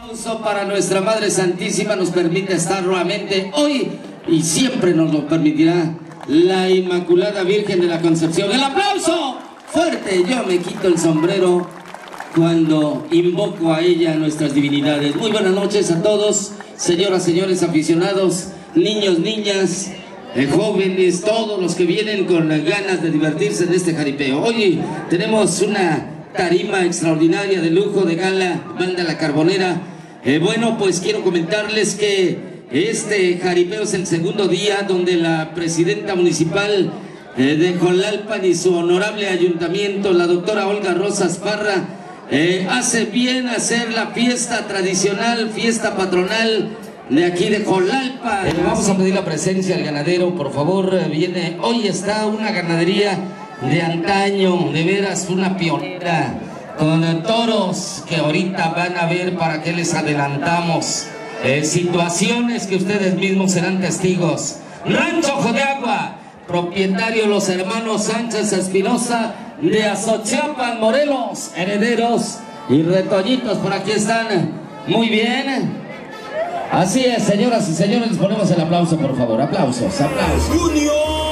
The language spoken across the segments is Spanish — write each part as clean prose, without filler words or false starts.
Aplauso para nuestra Madre Santísima, nos permite estar nuevamente hoy y siempre nos lo permitirá la Inmaculada Virgen de la Concepción. ¡El aplauso fuerte! Yo me quito el sombrero cuando invoco a ella, a nuestras divinidades. Muy buenas noches a todos, señoras, señores aficionados, niños, niñas, jóvenes, todos los que vienen con las ganas de divertirse en este jaripeo. Hoy tenemos una tarima extraordinaria de lujo, de gala, banda La Carbonera. Bueno, pues quiero comentarles que este jaripeo es el segundo día donde la presidenta municipal de Jolalpan y su honorable ayuntamiento, la doctora Olga Rosas Parra, hace bien hacer la fiesta tradicional, fiesta patronal de aquí de Jolalpan. Vamos a pedir la presencia del ganadero, por favor. Hoy está una ganadería de antaño, de veras una pionera, con toros que ahorita van a ver para qué les adelantamos, situaciones que ustedes mismos serán testigos. Rancho Ojo de Agua, propietario los hermanos Sánchez Espinosa de Azochiapan, Morelos, herederos y retoñitos, por aquí están. Muy bien. Así es, señoras y señores, les ponemos el aplauso, por favor. Aplausos, aplausos. Unión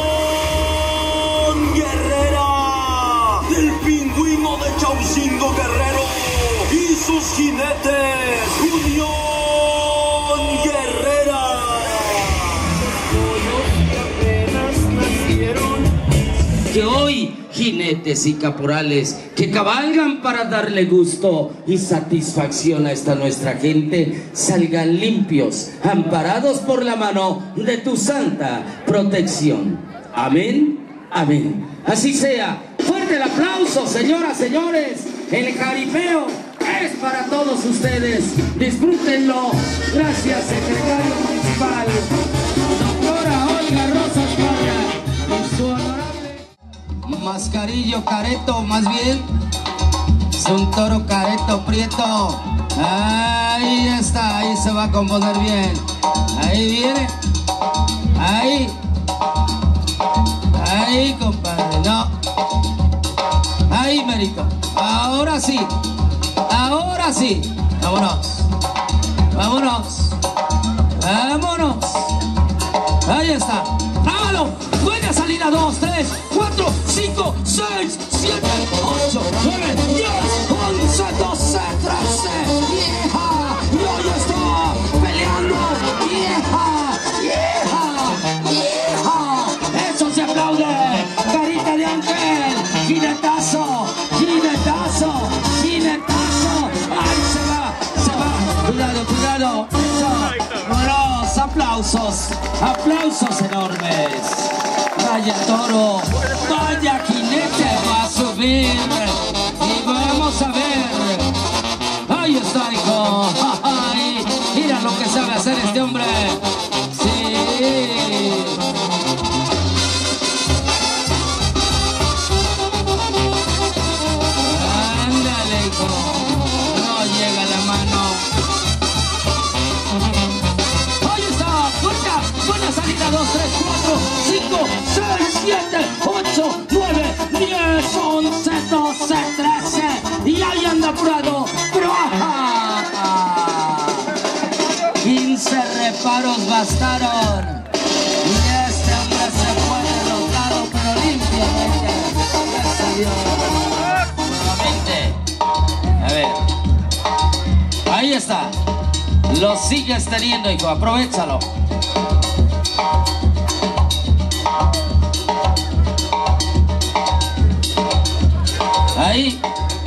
Guerrera, del pingüino de Chaucingo Guerrero y sus jinetes. Unión Guerrera. Que hoy jinetes y caporales que cabalgan para darle gusto y satisfacción a esta nuestra gente salgan limpios, amparados por la mano de tu santa protección. Amén, amén. Así sea. Fuerte el aplauso, señoras, señores. El jaripeo es para todos ustedes. Disfrútenlo. Gracias, secretario municipal, doctora Olga Rosas Parra, y su honorable Mascarillo Careto, más bien. Es un toro careto prieto. Ahí está, ahí se va a componer bien. Ahí viene. Ahí. Ahí, compadre, no. Ahí, Mérito. Ahora sí. Ahora sí. Vámonos. Vámonos. Vámonos. Ahí está. ¡Hágalo! Buena salida. 2, 3, 4, 5, 6, 7, 8, 9, 10, 11, 12, 13. ¡Vieja! Y hoy está peleando. ¡Vieja! ¡Vieja! ¡Vieja! ¡Eso se aplaude! ¡Carita de ángel! ¡Jinetazo! ¡Jinetazo! ¡Jinetazo! ¡Ahí se va! ¡Se va! ¡Cuidado, cuidado! ¡Eso! ¡Buenos aplausos! ¡Aplausos enormes! ¡Vaya toro! ¡Vaya jinete! ¡Va a subir! ¡Y vamos a ver! ¡Ahí está, hijo! ¡Ay! ¡Mira lo que sabe hacer este hombre! ¡Sí! ¡Ándale, hijo! No llega la mano. ¡Ahí está! ¡Fuerza! ¡Buena salida! 2, 3, 4, 5, 6, 7, 8, 9, 10, 11, 12, 13. Y ahí anda apurado. ¡Pero ajá! 15 reparos bastaron. Y este hombre se fue derrotado, pero limpiamente. Gracias a Dios. Nuevamente. A ver. Ahí está. Lo sigues teniendo, hijo. Aprovechalo. Ahí.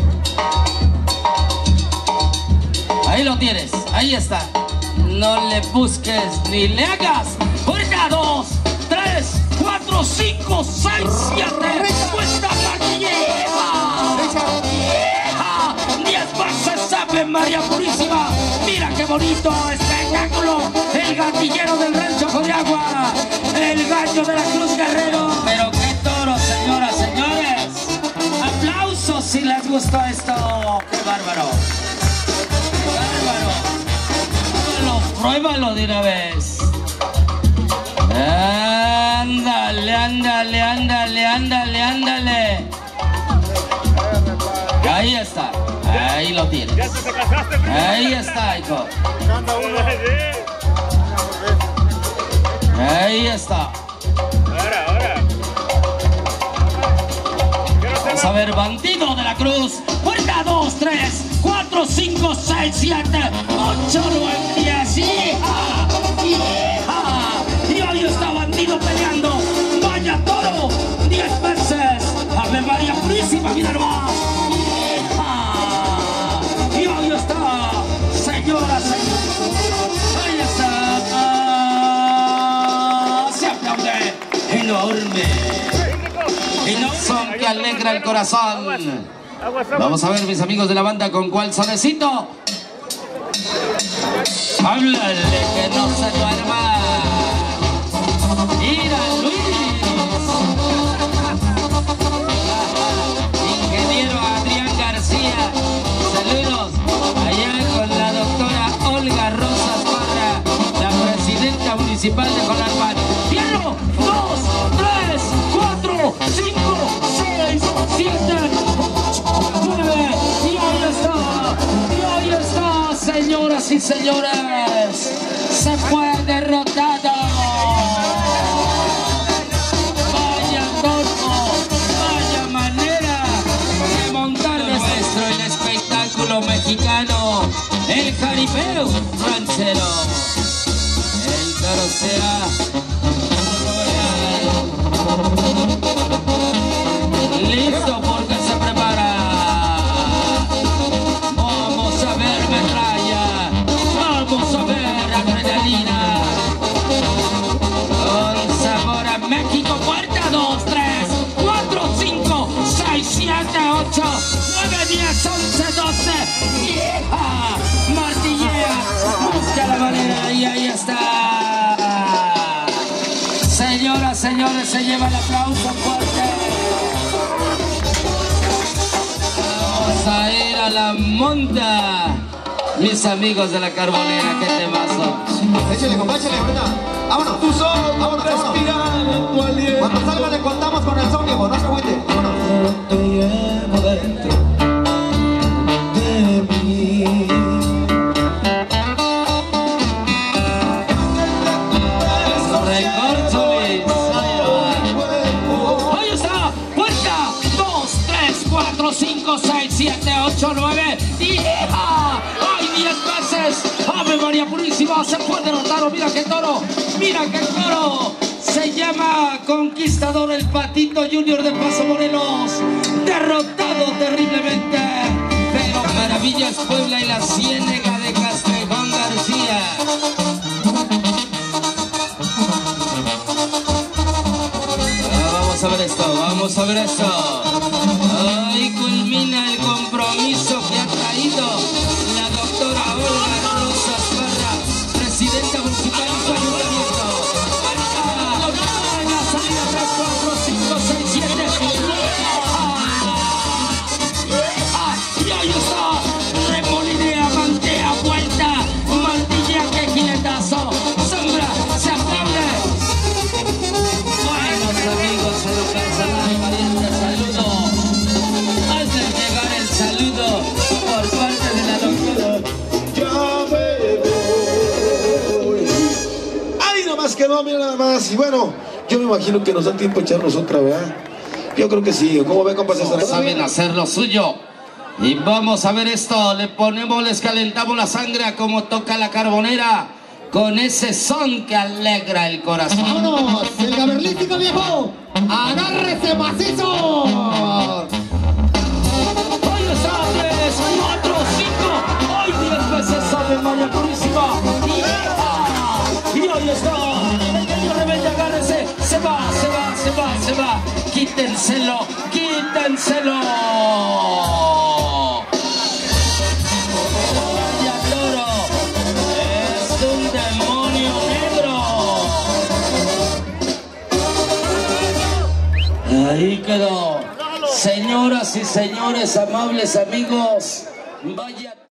Ahí lo tienes. Ahí está. No le busques ni le hagas. Ahorita 2, 3, 4, 5, 6, 7. ¡Cuesta vieja! ¡Vieja! 10 veces Ave María Purísima. Mira qué bonito espectáculo. El gatillero del Rancho Ojo de Agua. El gallo de la Cruz Guerrero. Pero qué toro, señoras, señores. Aplausos si les gustó esto. ¡Qué bárbaro! ¡Qué bárbaro! Pruébalo de una vez. Ándale, ándale, ándale, ándale, ándale. Ahí está. Ahí Ahí lo tienes. Ahí está, hijo. Ahí está. Vamos a ver, Bandido de la Cruz. Puerta 2, 3, 4, 5, 6, 7, 8, 9, 10. ¡Hija! ¡Hija! Y hoy está Bandido peleando. ¡Vaya toro! 10 veces. ¡Ave María Purísima! ¡Mira nomás! ¡Hija! Y hoy está, señora, ahí está. Se aplaude. Enorme. Son que alegra el corazón. Vamos a ver, mis amigos de la banda, con cuál solecito. Háblale que no se duerma. Mira, Luis. Ingeniero Adrián García. Saludos allá con la doctora Olga Rosas Parra, la presidenta municipal de Jolalpan. ¡Fierro! 2, 3, 4, 5, 6, 7, 9. Y ahí está, señoras y señores. Se fue derrotado. Vaya torno, vaya manera de montar nuestro el espectáculo mexicano, el jaripeo ranchero. El toro será listo porque se prepara. Vamos a ver metralla, vamos a ver adrenalina. Con sabor a México. Puerta 2, 3, 4, 5, 6, 7, 8, 9, 10, 11, 12. ¡Hija! Martillea, busca la manera y ahí está. Señoras, señores, se lleva el aplauso fuerte. Vamos a ir a la monta. Mis amigos de la Carbonera, qué temazo. Échale, compa, échale, ahorita. Vámonos. Tú solo, vámonos, vámonos. Cuando salga le contamos con el sonido, no se agüite. Vámonos. Te llevo dentro de mí. Recórcholis. Ahí está. Puerta 2, 3, 4, 5, 6, 7, 8, 9. ¡Hija! ¡Ay, 10 veces! ¡Ave María Purísima! Se puede derrotar. Mira qué toro. Mira qué toro. Se llama Conquistador el Patito Junior de Paso Morelos. Derrotado terriblemente. Pero Maravillas Puebla y la Ciénega de Castrejón García. Vamos a ver esto, vamos a ver esto. Hoy culmina el compromiso que ha traído la doctora Olga Rosas Parra, presidenta municipal de su ayuntamiento. La salida 3, 4, 5, 6, 7. Y ahí está. Remolinea, mantea, vuelta. Mantilla, que jinetazo. Sombra, se aplaude. Buenos amigos, en lo personal, valiente saludo. Antes de llegar el saludo por parte de la doctora. Ya me voy. Ay, nomás quedó, mira nada más. Y bueno, yo me imagino que nos da tiempo echarnos otra, ¿verdad? Yo creo que sí. ¿Cómo ven, compa César? Saben hacer lo suyo. Y vamos a ver esto. Le ponemos, les calentamos la sangre a como toca la Carbonera. Con ese son que alegra el corazón. ¡Vámonos! ¡El gaberlístico, viejo! ¡Agárrese, macizo! Ahí está, 3, 4, 5. ¡Ay, 10 veces Ave María Purísima! Y ahí está. El niño rebelde, agárrese. Se va, se va, se va, se va. Quítenselo, quítenselo. Vaya toro. Es un demonio negro. Ahí quedó. Señoras y señores, amables amigos, vaya...